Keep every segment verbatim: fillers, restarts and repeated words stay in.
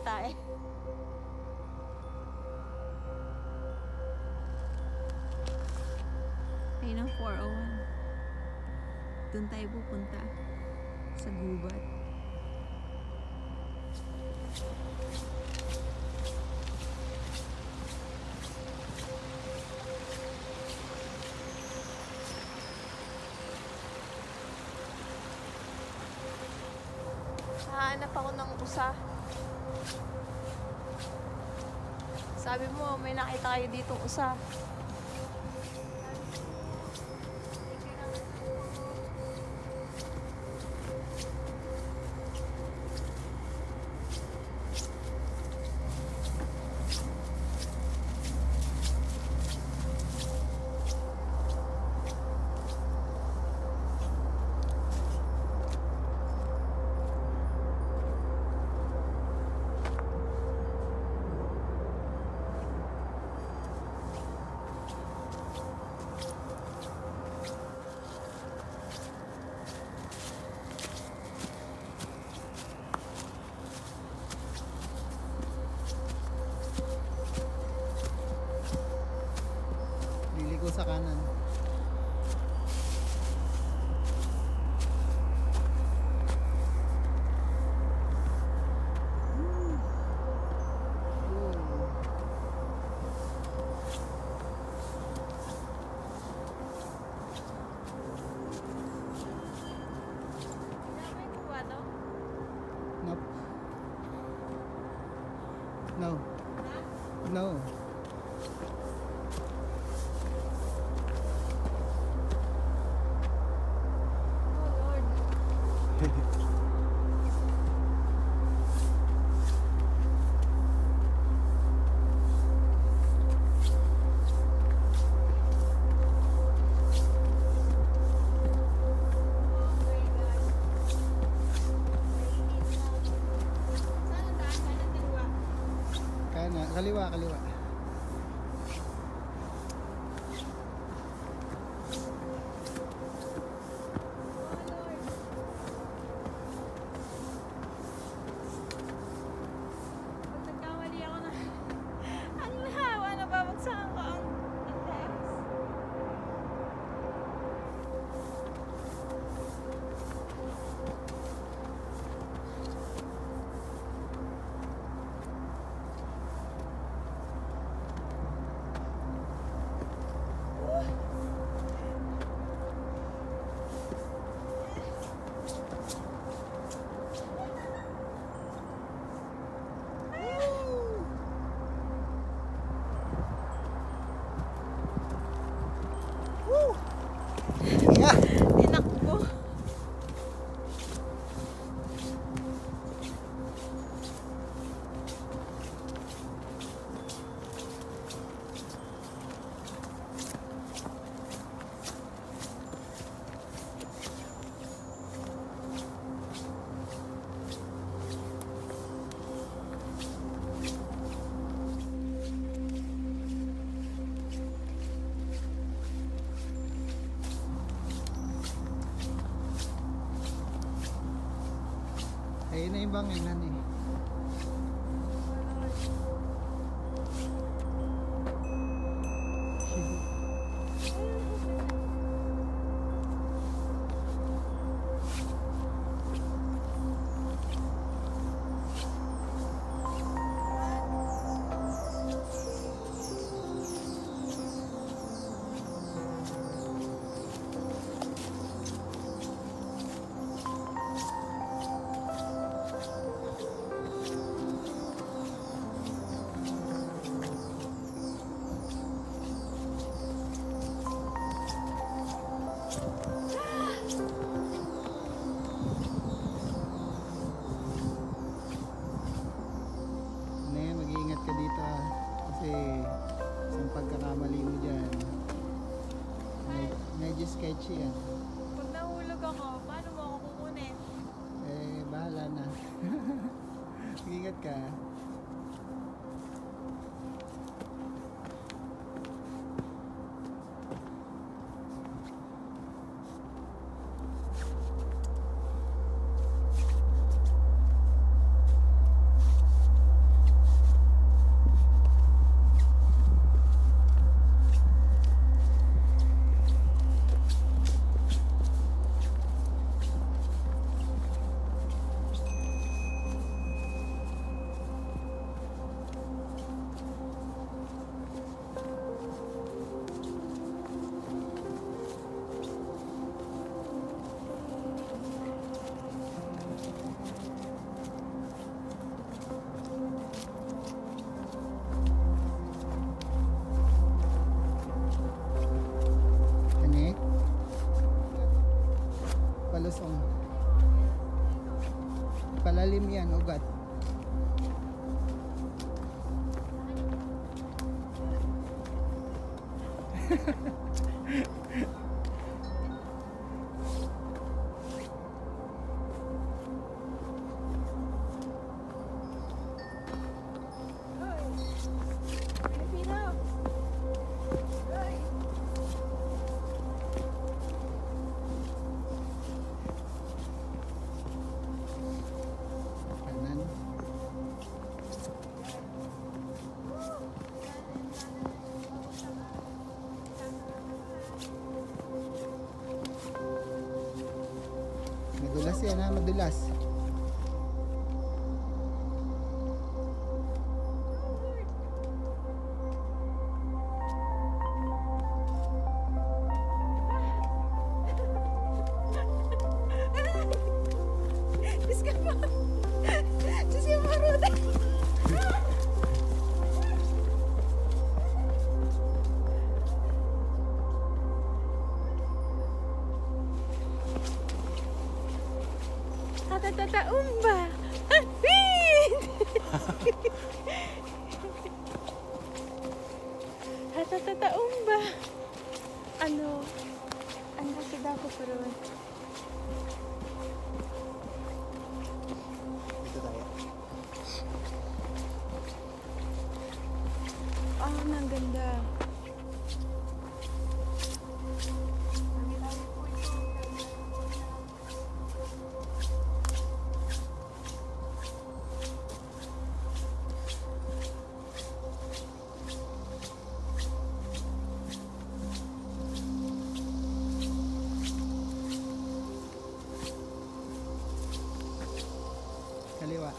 tayo. Ayun ang four oh one. Doon tayo pupunta. Sa gubat. Hahanap ako ng usa. Sabi mo, may nakita kayo ditong usa. Sa kanan. No. No. Kaliwa, kaliwa. Tinakbo. Ayun na yung banginan eh. Sketchy yan. Pag nahulog ako, paano mo ako kukunin? Eh, bahala na. Ingat ka. palalim yan, ugat. Kanan. Madulas yan ha, madulas. Diyos ka po. Diyos yung maruda. Tatatataumba. Tatatataumba. Ano? Ang laki daw ko pero Dito tayo. ah, ang ganda. Kaliwa.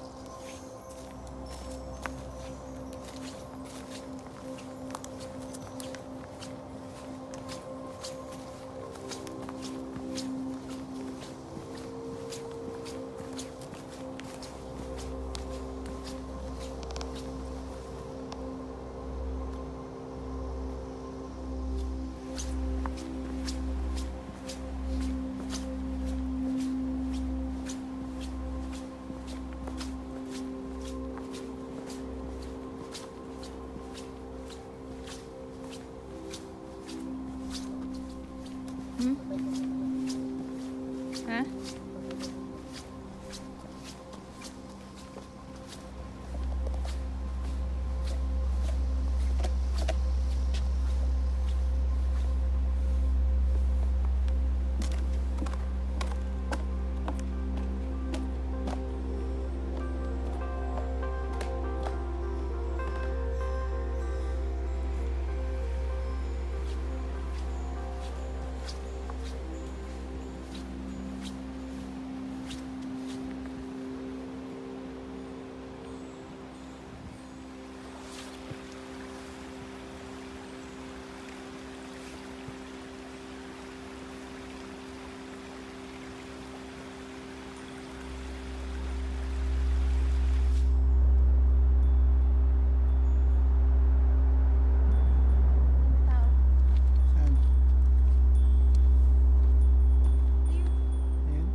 Hmm? Ha? Saan? Ayan.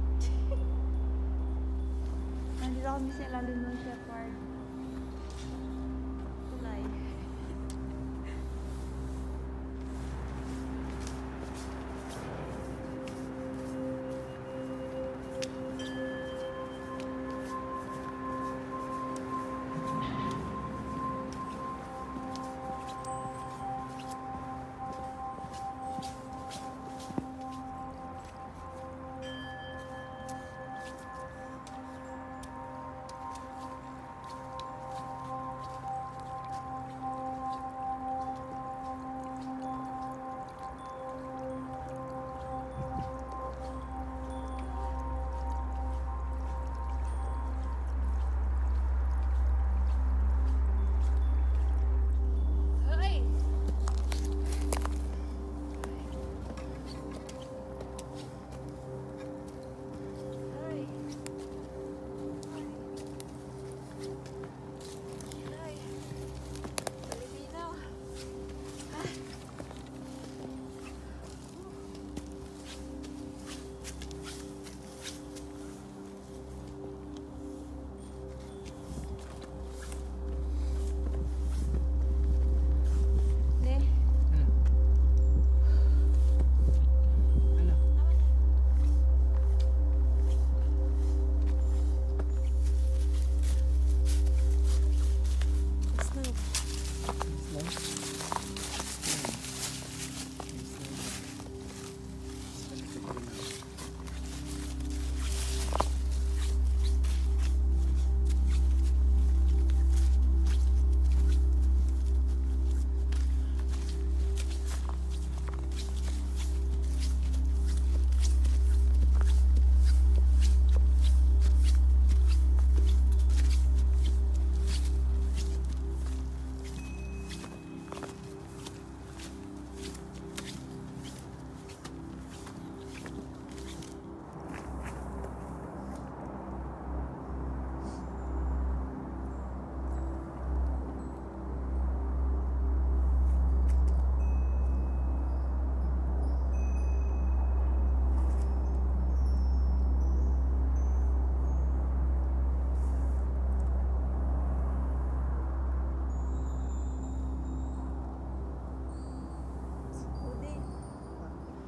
Nandito kami sa ilalim ng shepherd. Tulay.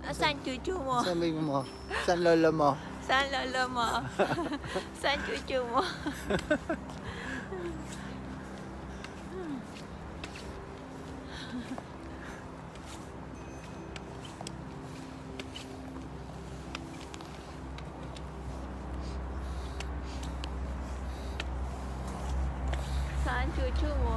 Saan chuchu mo? Saan baby mo? Saan lolo mo? Saan lolo mo? Saan chuchu mo? Saan chuchu mo?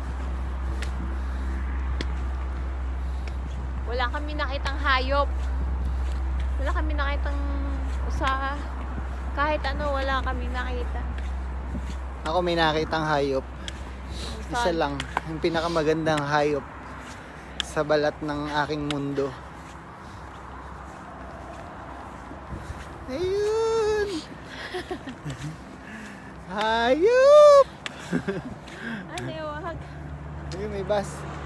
Wala kami nakitang hayop. Wala kami nakitang usa. Kahit ano, wala kami nakita. Ako may nakitang hayop. Isa Saan? lang. Yung pinakamagandang hayop sa balat ng aking mundo. Ayun! Hayop! Ano yung wag? Ayun, may bus.